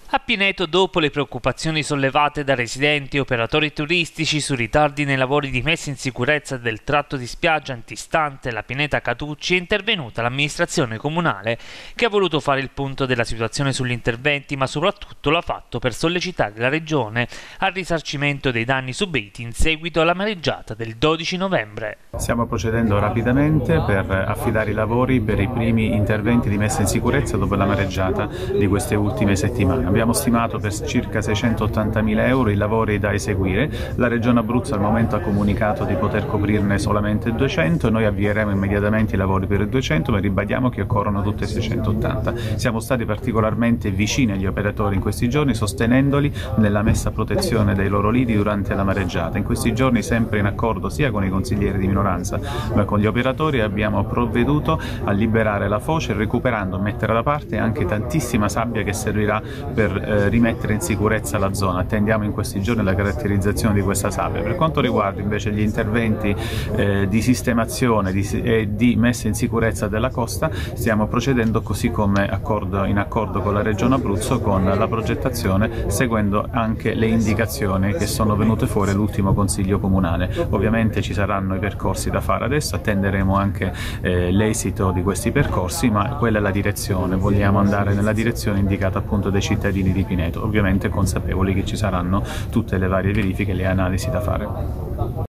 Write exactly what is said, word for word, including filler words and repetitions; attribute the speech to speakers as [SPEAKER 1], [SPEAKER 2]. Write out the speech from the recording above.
[SPEAKER 1] A Pineto, dopo le preoccupazioni sollevate da residenti e operatori turistici su ritardi nei lavori di messa in sicurezza del tratto di spiaggia antistante la pineta Catucci, è intervenuta l'amministrazione comunale, che ha voluto fare il punto della situazione sugli interventi, ma soprattutto l'ha fatto per sollecitare la Regione al risarcimento dei danni subiti in seguito alla mareggiata del dodici novembre.
[SPEAKER 2] Stiamo procedendo rapidamente per affidare i lavori per i primi interventi di messa in sicurezza dopo la mareggiata di queste ultime settimane. Abbiamo stimato per circa seicentottantamila euro i lavori da eseguire. La Regione Abruzzo al momento ha comunicato di poter coprirne solamente duecento e noi avvieremo immediatamente i lavori per i duecento, ma ribadiamo che occorrono tutte seicentottanta. Siamo stati particolarmente vicini agli operatori in questi giorni, sostenendoli nella messa a protezione dei loro lidi durante la mareggiata. In questi giorni, sempre in accordo sia con i consiglieri di minoranza ma con gli operatori, abbiamo provveduto a liberare la foce, recuperando e mettere da parte anche tantissima sabbia che servirà per eh, rimettere in sicurezza la zona. Attendiamo in questi giorni la caratterizzazione di questa sabbia. Per quanto riguarda invece gli interventi eh, di sistemazione di, e di messa in sicurezza della costa, stiamo procedendo così come accordo, in accordo con la Regione Abruzzo, con la progettazione, seguendo anche le indicazioni che sono venute fuori all'ultimo Consiglio Comunale. Ovviamente ci saranno i percorsi da fare adesso, attenderemo anche eh, l'esito di questi percorsi, ma quella è la direzione, vogliamo andare nella direzione indicata appunto dai cittadini di Pineto, ovviamente consapevoli che ci saranno tutte le varie verifiche e le analisi da fare.